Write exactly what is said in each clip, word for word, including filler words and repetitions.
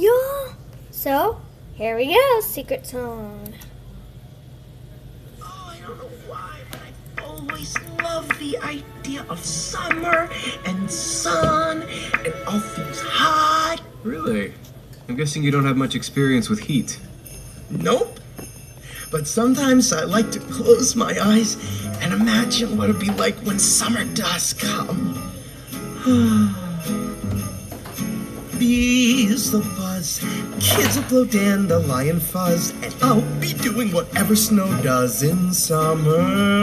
y'all. So, here we go, secret song. Oh, I don't know why, but I always love the idea of summer and sun and all things hot. Really? I'm guessing you don't have much experience with heat. Nope. But sometimes I like to close my eyes and imagine what it'd be like when summer does come. Bees will buzz, kids will blow dandelion fuzz, and I'll be doing whatever snow does in summer.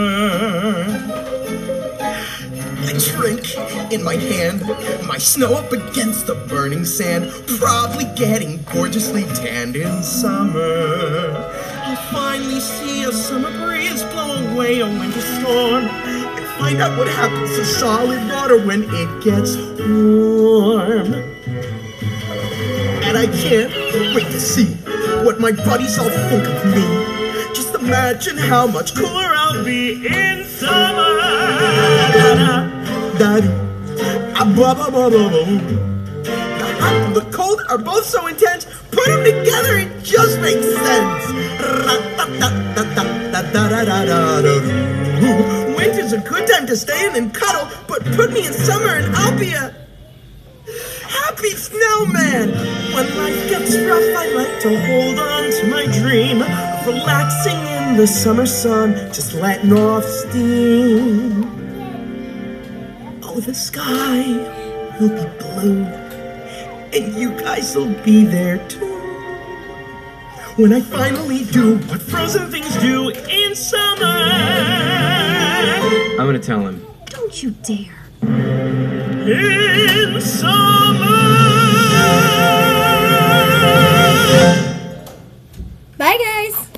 I drink in my hand, my snow up against the burning sand, probably getting gorgeously tanned in summer. I'll finally see a summer breeze blow away a winter storm, and find out what happens to solid water when it gets warm. And I can't wait to see what my buddies all think of me. Just imagine how much cooler I'll be in summer. The hot and the cold are both so intense. Put them together, it just makes sense. Winter's a good time to stay in and cuddle, but put me in summer and I'll be a happy snowman. When life gets rough, I like to hold on to my dream of relaxing in the summer sun, just letting off steam. Oh, the sky will be blue, and you guys will be there too. When I finally do what frozen things do in summer. I'm gonna tell him. Don't you dare. In summer. Bye, guys.